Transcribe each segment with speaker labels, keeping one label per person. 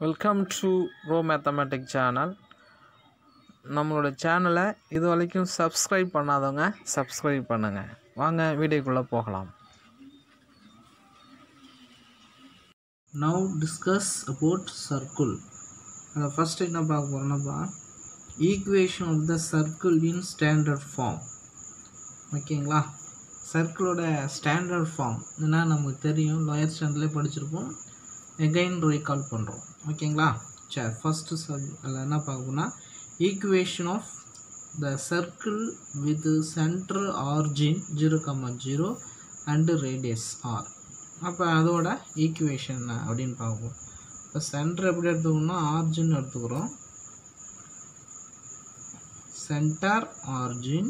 Speaker 1: Welcome to row mathematic channel. நம்மளோட சேனலை இது வரைக்கும் சப்ஸ்கிரைப் பண்ணாதவங்க சப்ஸ்கிரைப் பண்ணுங்கள். வாங்க வீடியோக்குள்ளே போகலாம்.
Speaker 2: Now discuss about circle. First என்ன பார்க்க போகிறோம்னா equation of the circle in standard form. ஓகேங்களா, சர்க்கிளோட ஸ்டாண்டர்ட் ஃபார்ம் என்ன நமக்கு தெரியும், லோயர் ஸ்டாண்டர்ட்லேயே படிச்சிருப்போம். எகைன் ரீகால் பண்ணுறோம். ஓகேங்களா, சரி ஃபஸ்ட்டு அதில் என்ன பார்க்க போனால் equation of the circle with centre origin 0,0 and radius R. அப்போ அதோட ஈக்குவேஷன் என்ன அப்படின்னு பார்ப்போம். இப்போ சென்டர் எப்படி எடுத்துக்கணும்னா ஆர்ஜின் எடுத்துக்கிறோம். சென்டர் ஆர்ஜின்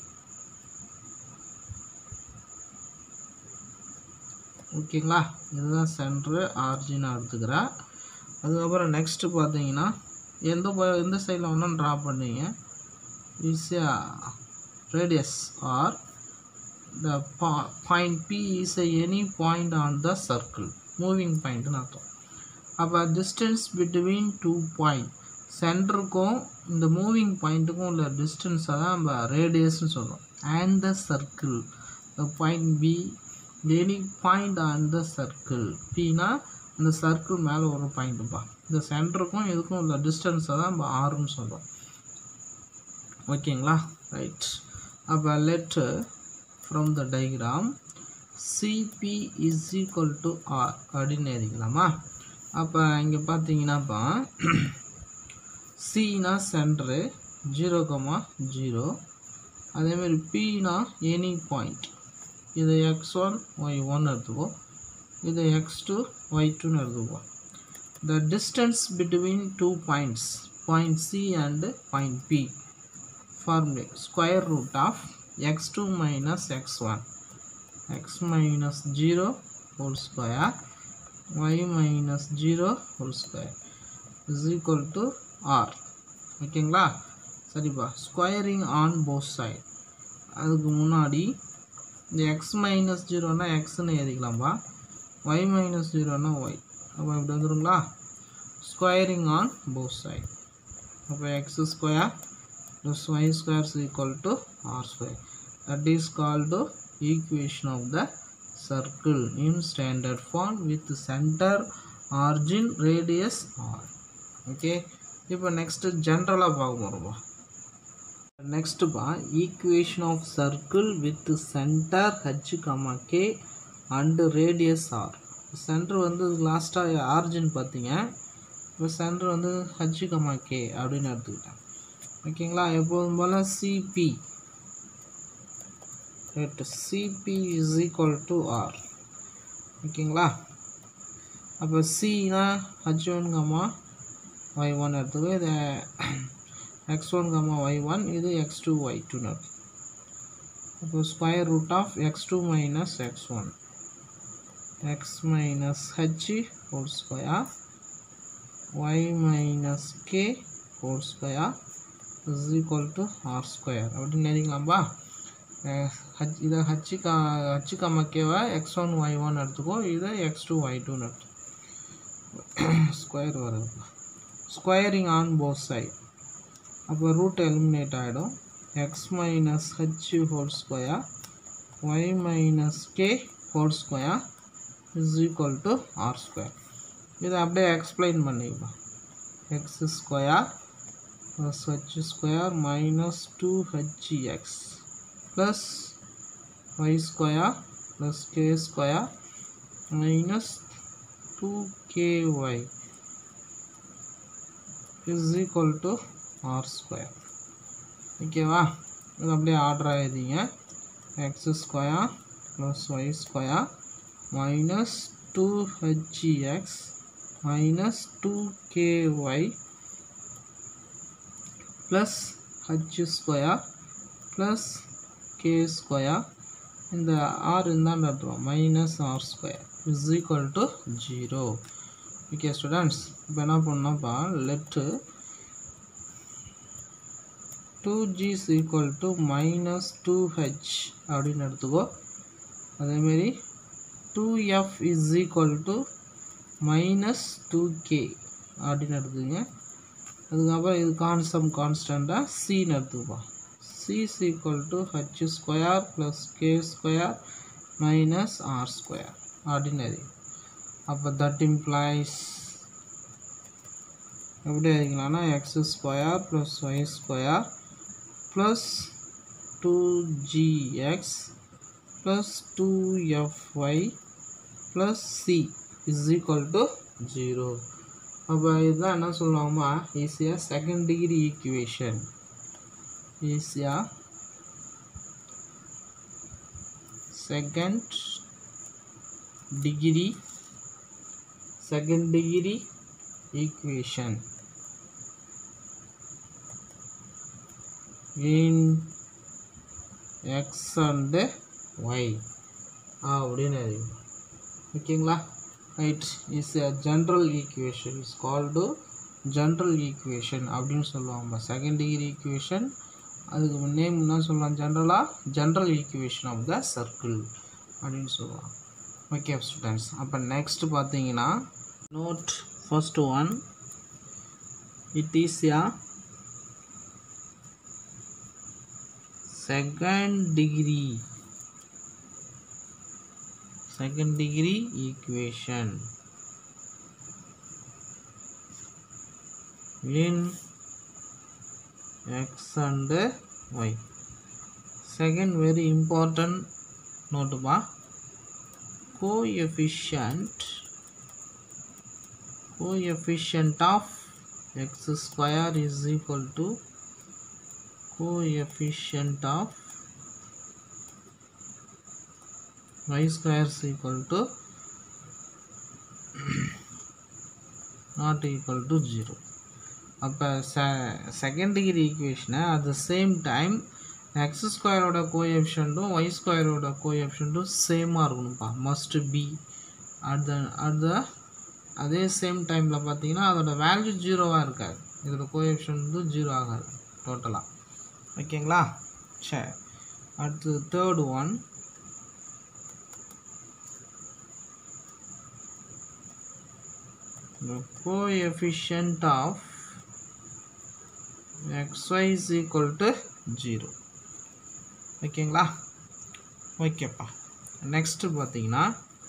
Speaker 2: ஓகேங்களா, இதுதான் சென்டர் ஆர்ஜினாக எடுத்துக்கிறேன். அதுக்கப்புறம் நெக்ஸ்ட்டு பார்த்தீங்கன்னா எந்த சைடில் வேணாலும் ட்ரா பண்ணுவீங்க. Is radius R the point P is any point on the circle, moving point னு அர்த்தம். அப்போ distance between two point, சென்டருக்கும் இந்த மூவிங் பாயிண்ட்டுக்கும் உள்ள டிஸ்டன்ஸை தான் நம்ம ரேடியஸ்னு சொல்கிறோம். and the circle, the point B any point on the circle. Pனா இந்த சர்க்கிள் மேலே ஒரு பாயிண்ட்டுப்பா. இந்த சென்டருக்கும் இதுக்கும் உள்ள டிஸ்டன்ஸை தான் நம்ம ஆர்னு சொல்கிறோம். ஓகேங்களா, ரைட். அப்போ let from the diagram CP is equal to R அப்படின்னு எழுதிக்கலாமா. அப்போ இங்கே பார்த்தீங்கன்னாப்பா Cனா சென்டரு 0,0, அதேமாதிரி Pனா எனி பாயிண்ட். இது x1 y1 எடுத்துக்கோ, இது x2 y2 எடுத்துக்கோ. The distance between two points, point C and point P, formula square root of x2 minus x1, x minus 0 whole square, y minus 0 whole square is equal to R. ஓகேங்களா, சரிப்பா. Squaring on both side. அதுக்கு முன்னாடி இந்த x minus 0னா எக்ஸ்ன்னு எழுதிக்கலாம்ப்பா, y minus 0னா y. அப்போ இப்படி வந்துடுங்களா, ஸ்கொயரிங் ஆன் போத் சைட். அப்போ x square plus y square is equal to r square. That is called equation of the circle in standard form with center origin radius r. Okay, இப்போ next general பார்க்க போறோம். Next equation of circle with center h, k and radius r. center வந்து லாஸ்ட்டாக origin பார்த்தீங்க, இப்போ center வந்து h, k அப்படின்னு எடுத்துக்கிட்டேன். ஓகேங்களா, எப்போதும் போல் CP is equal to R. ஓகேங்களா, அப்போ Cனா H1, y1 எடுத்துக்கோ, இது x1, y1, இது x2, y2 எடுத்து. அப்போ square root of x2 minus x1, x minus h whole square, y minus k whole square is equal to r square அப்படின்னு எழுதிக்கலாம்பா. இதை h, kவை x1 y1 எடுத்துக்கோ, இதை x2 y2 எடுத்து ஸ்கொயர் வருது. Squaring on both side. அப்போ root eliminate ஆகிடும். x minus h whole square, y minus k whole square is equal to r square. இதை அப்படியே எக்ஸ்பிளைன் பண்ணிக்கலாம். x square plus h square minus 2hx plus y square plus k square minus 2ky is equal to r square. ஓகேவா, இது அப்படியே order ஆகிடுங்க. x square plus y square minus 2hx minus 2ky plus h square plus k square, இந்த r இருந்தால் எடுத்துருவோம், minus r square is equal to 0. Okay students, இப்போ என்ன பண்ணோம்ப்பா, let 2g is equal to minus 2h அப்படின்னு எடுத்துக்கோ. அதேமாரி 2f is equal to minus 2k அப்படின்னு எடுத்துங்க. அதுக்கப்புறம் இது கான்ஸ்டண்ட்டாக சின்னு எடுத்துப்பா. c is equal to h square plus k square minus r square ordinary. அப்போ that implies எப்படி எழுதிக்கலாம்னா x square plus y square plus 2gx plus 2fy plus c is equal to 0. அப்போ இதுதான் என்ன சொல்லுவாங்கம்மா, ஈஸியாக செகண்ட் டிகிரி ஈக்குவேஷன். ஈஸியாக second degree equation in x and y அப்படின்னு எழுதிக்கணும். ஓகேங்களா? Right. Is a general equation is called general equation அப்படின்னு சொல்லுவாங்க. செகண்ட் டிகிரி ஈக்குவேஷன், அதுக்கு நேம் என்ன சொல்லலாம், general equation of the circle அப்படின்னு சொல்லுவாங்க. ஓகே ஸ்டூடெண்ட்ஸ், அப்போ நெக்ஸ்ட் பார்த்தீங்கன்னா note first one, it is a second degree equation in x and y. Second very important note ba, coefficient of x square is equal to coefficient of y square is equal to not equal to 0. அப்போ second degree ஈக்குவேஷனை at the same time x ஸ்கொயரோட கோஎஃபிஷியன்ட்டும் y ஸ்கொயரோட கோஎஃபிஷியன்ட்டும் சேமாக இருக்கணும்ப்பா, must be அதே same டைமில் பார்த்தீங்கன்னா அதோட வேல்யூ ஜீரோவாக இருக்காது, இதோட கோஎஃபிஷியன்ட்டும் ஜீரோ ஆகாது டோட்டலாக. ஓகேங்களா? சரி, அடுத்து third one, the coefficient of xy is equal to 0. ஓகேங்களா? ஓகேப்பா. நெக்ஸ்ட் பார்த்தீங்கன்னா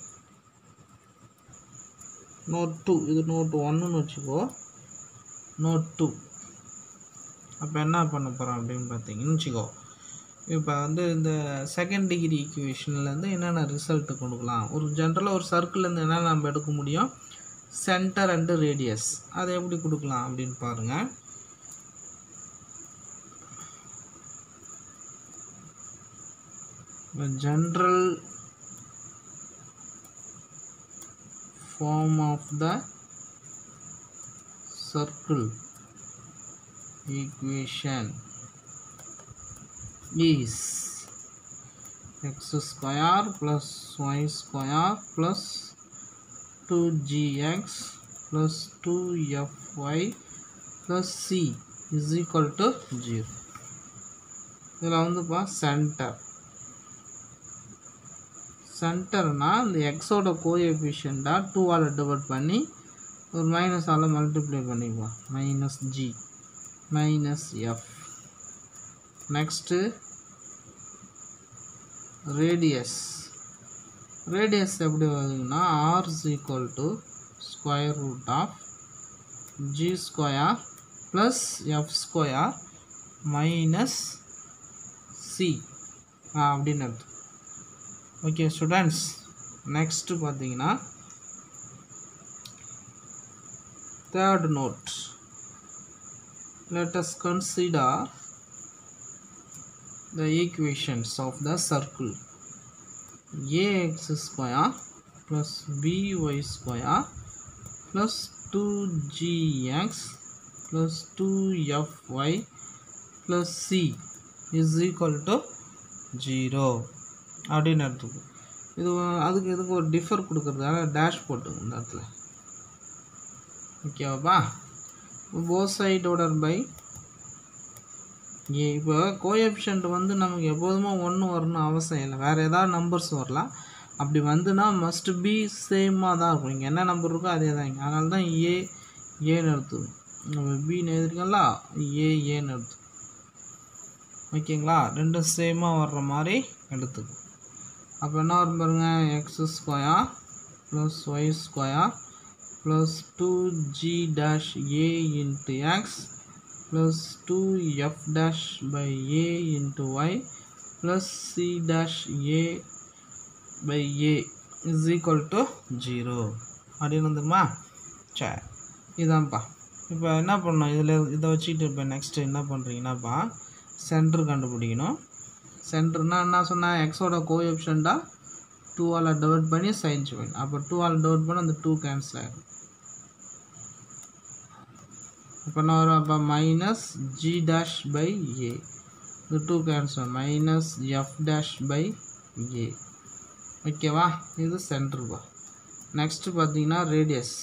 Speaker 2: நோட் 2, இது நோட் 1ன்னு வச்சுக்கோ, நோட் 2. அப்போ என்ன பண்ண போகிறோம் அப்படின்னு பார்த்தீங்கன்னு வச்சுக்கோ, இப்போ வந்து இந்த செகண்ட் டிகிரி ஈக்குவேஷன்லேருந்து என்னென்ன ரிசல்ட்டு கொடுக்கலாம், ஒரு ஜென்ரலாக ஒரு சர்க்கிள்லேருந்து என்னென்ன நம்ம எடுக்க முடியும், சென்டர் அண்டு ரேடியஸ், அதை எப்படி கொடுக்கலாம் அப்படின்னு பாருங்கள். general form of the circle equation is x square plus y square plus 2gx plus 2fy plus c is equal to 0. இதில் வந்துப்பா சென்டர்னா இந்த எக்ஸோட கோஎஃபிஷியண்டாக 2ஆல் டிவைட் பண்ணி ஒரு மைனஸால் மல்டிப்ளை பண்ணிக்குவோம், minus g minus f. Next radius எப்படி வருதுன்னா r is equal to square root of g square plus f square minus c அப்படின்னு அர்த்தம். ஓகே ஸ்டூடெண்ட்ஸ், நெக்ஸ்ட்டு பார்த்தீங்கன்னா third note, let us consider the equations of the circle ax square plus by square plus 2gx plus 2fy plus c is equal to 0 அப்படின்னு எடுத்துக்கோ. இது இதுக்கு ஒரு differ கொடுக்கறதால dash போட்டுங்க இந்த இடத்துல. ஓகேவாப்பா? Both side divided by a. இப்போ கோஎஃபிஷியன்ட் வந்து நமக்கு எப்போதுமே 1 வரணும் அவசியம் இல்லை, வேறு ஏதாவது நம்பர்ஸ் வரலாம். அப்படி வந்துன்னா மஸ்ட் பி சேமாக தான் இருக்கும், இங்கே என்ன நம்பர் இருக்கோ அதே தான் இங்கே. அதனால தான் ஏன்னு எடுத்துக்கணும். நம்ம பின்னு எழுதிருக்கோம்ல ஏன்னு எடுத்து ஓகேங்களா. ரெண்டும் சேமாக வர்ற மாதிரி எடுத்துக்கும். அப்போ என்ன வரும் பாருங்க, x square plus y square plus 2g dash a into x plus 2f dash by a into y plus c dash a by a is equal to 0 அப்படின்னு வந்துருமா. சரி, இதான்ப்பா. இப்போ என்ன பண்ணணும், இதை வச்சுக்கிட்டு இப்போ நெக்ஸ்ட்டு என்ன பண்ணுறீங்கன்னாப்பா, சென்டர் கண்டுபிடிக்கணும். சென்டர்னா என்ன சொன்னால், எக்ஸோட கோஎஃபிஷியண்ட்டாக 2ஆல் டிவைட் பண்ணி சைன் செய்யணும். அப்போ 2ஆல் டிவைட் பண்ணி அந்த 2 கேன்சல் ஆகிடும். இப்போ என்ன வரும், அப்போ minus g dash by a, இது 2 cancel, minus f dash by a. ஓகேவா, இது சென்டர்ப்பா. நெக்ஸ்ட்டு பார்த்தீங்கன்னா ரேடியஸ்.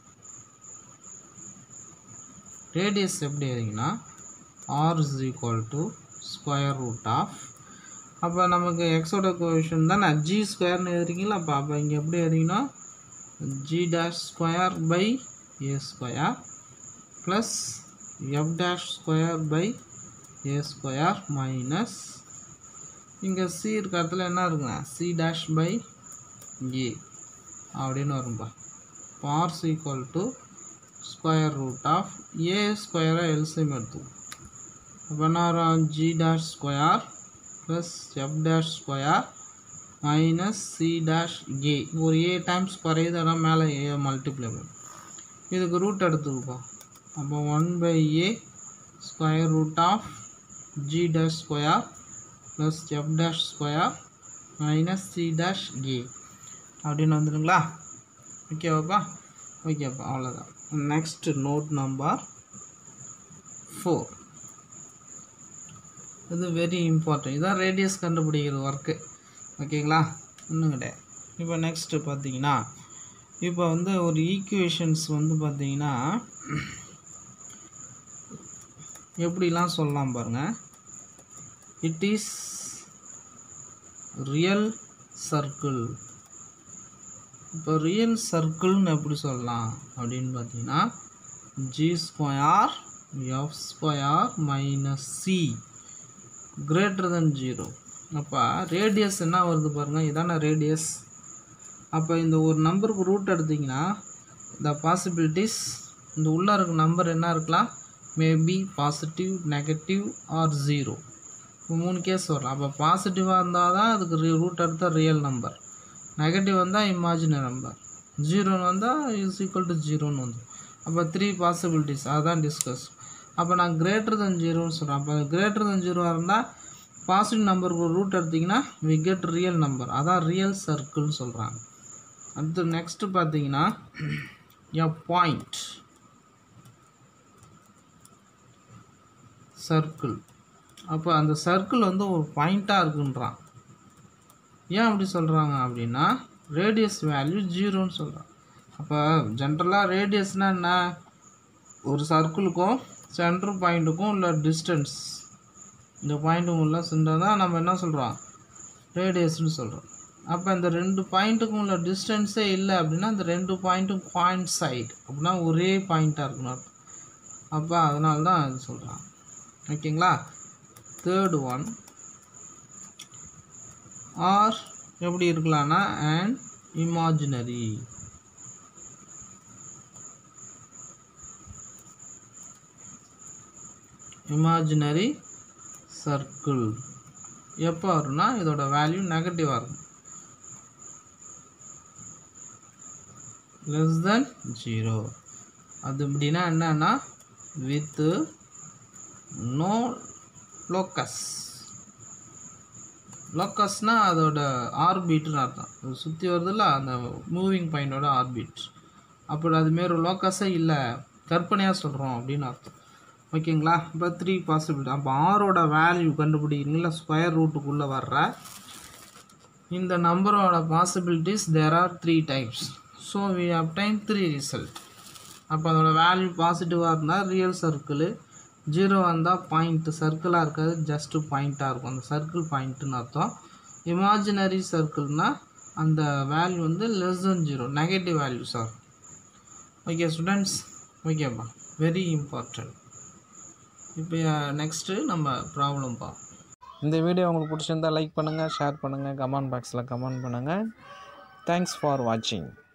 Speaker 2: ரேடியஸ் எப்படி எழுதிங்கன்னா, r is equal to square root of, அப்போ நமக்கு எக்ஸோட கோஎஃபிஷியன்ட் தான் நான் ஜி ஸ்கொயர்னு எழுதிருக்கீங்களா. அப்போ இங்கே எப்படி எழுதிங்கன்னா, g dash square by a square plus f dash square by a square minus இங்கே சி இருக்க இடத்துல என்ன இருக்குங்க, சி டேஷ் பை ஏ அப்படின்னு வரும்பா. R is equal to square root of a ஸ்கொயரை எல்சிஎம் எடுத்துக்கும். அப்போ என்ன வரும், g dash square plus f dash square minus c dash a. ஒரு ஏ டைம்ஸ் குறையுது, ஆனால் மேலே ஏ மல்டிப்ளை பண்ணும். இதுக்கு ரூட் எடுத்துக்குப்பா. அப்போ 1/a square root of g dash square plus f dash square minus c dash a அப்படின்னு வந்துடுங்களா. ஓகேவாப்பா. ஓகேப்பா, அவ்வளோதான். Next note number 4. இது வெரி இம்பார்ட்டன்ட். இதான் ரேடியஸ் கண்டுபிடிக்கிற ஒர்க்கு. ஓகேங்களா, இன்னும் கிடையாது. இப்போ நெக்ஸ்ட்டு பார்த்தீங்கன்னா, இப்போ வந்து ஒரு ஈக்குவேஷன்ஸ் வந்து பார்த்தீங்கன்னா எப்படிலாம் சொல்லலாம் பாருங்கள். It is real circle. இப்போ ரியல் சர்க்கிள்னு எப்படி சொல்லலாம் அப்படின்னு பார்த்தீங்கன்னா, g square f square minus c greater than 0. அப்போ ரேடியஸ் என்ன வருது பாருங்கள், இதான ரேடியஸ். அப்போ இந்த ஒரு நம்பருக்கு ரூட் எடுத்திங்கன்னா the possibilities, இந்த உள்ளே இருக்க நம்பர் என்ன இருக்கலாம், மேபி பாசிட்டிவ், நெகட்டிவ் ஆர் 0. இப்போ 3 கேஸ் வரலாம். அப்போ பாசிட்டிவாக இருந்தால் தான் அதுக்கு ரூட் எடுத்தால் ரியல் நம்பர், நெகட்டிவ் வந்தால் இமேஜினரி நம்பர், 0 வந்தால் இஸ் ஈக்குவல் டு 0ன்னு வந்து. அப்போ 3 பாசிபிலிட்டிஸ் அதுதான் டிஸ்கஸ். அப்போ நான் greater than 0ன்னு சொல்கிறேன். அப்போ greater than 0 இருந்தால் பாசிட்டிவ் நம்பருக்கு ஒரு ரூட் எடுத்திங்கன்னா we get ரியல் நம்பர், அதான் ரியல் சர்க்கிள்னு சொல்கிறாங்க. அடுத்து நெக்ஸ்ட்டு பார்த்தீங்கன்னா a point சர்க்கிள். அப்போ அந்த சர்க்கிள் வந்து ஒரு பாயிண்ட்டாக இருக்குன்றான். ஏன் அப்படி சொல்கிறாங்க அப்படின்னா, ரேடியஸ் வேல்யூ 0ன்னு சொல்கிறான். அப்போ ஜென்ரலாக ரேடியஸ்னால் என்ன, ஒரு சர்க்கிளுக்கும் சென்டர் பாயிண்ட்டுக்கும் உள்ள டிஸ்டன்ஸ், இந்த பாயிண்ட்டுக்கும் உள்ள சென்டர் தான் நம்ம என்ன சொல்கிறோம், ரேடியஸ்ன்னு சொல்கிறோம். அப்போ இந்த 2 பாயிண்ட்டுக்கும் உள்ள டிஸ்டன்ஸே இல்லை அப்படின்னா, இந்த 2 பாயிண்ட்டும் பாயிண்ட் சைடு அப்படின்னா ஒரே பாயிண்ட்டாக இருக்கணும். அப்போ அதனால தான் இது சொல்கிறாங்க. ஓகேங்களா. தேர்ட் ஒன், ஆர் எப்படி இருக்கலாம்னா அண்ட் இமேஜினரி. இமேஜினரி சர்க்கிள் எப்போ வரும்னா இதோட வேல்யூ நெகட்டிவாக இருக்கும், less than 0. அது அப்படின்னா என்னன்னா வித் நோ லோக்கஸ். லோக்கஸ்னால் அதோட ஆர்பிட்னு அர்த்தம், அது சுற்றி வருதுல்ல அந்த மூவிங் பாயிண்டோட ஆர்பிட். அப்படி அதுமாரி லோக்கஸே இல்லை, கற்பனையாக சொல்கிறோம் அப்படின்னு அர்த்தம். ஓகேங்களா. இப்போ 3 பாசிபிலிட்டி. அப்போ ஆரோட வேல்யூ கண்டுபிடிக்கிறீங்களா, ஸ்கொயர் ரூட்டுக்குள்ளே வர்ற இந்த நம்பரோட possibilities there are 3 types. So we obtain 3 result. அப்போ அதோட வேல்யூ பாசிட்டிவாக இருந்தால் ரியல் சர்க்கிள், 0 வந்தால் பாயிண்ட்டு, சர்க்கிளாக இருக்காது ஜஸ்ட்டு பாயிண்ட்டாக இருக்கும், அந்த சர்க்கிள் பாயிண்ட்டுன்னு அர்த்தம். இமேஜினரி சர்க்கிள்னால் அந்த வேல்யூ வந்து லெஸ் தென் 0, நெகட்டிவ் வேல்யூஸ் ஆகும். ஓகே ஸ்டூடெண்ட்ஸ், ஓகேப்பா, வெரி இம்பார்ட்டன்ட். இப்போ நெக்ஸ்ட்டு நம்ம ப்ராப்ளம் பார்ப்போம்.
Speaker 1: இந்த வீடியோ உங்களுக்கு பிடிச்சிருந்தால் லைக் பண்ணுங்கள், ஷேர் பண்ணுங்கள், கமெண்ட் பாக்ஸில் கமெண்ட் பண்ணுங்கள். தேங்க்ஸ் ஃபார் வாட்சிங்.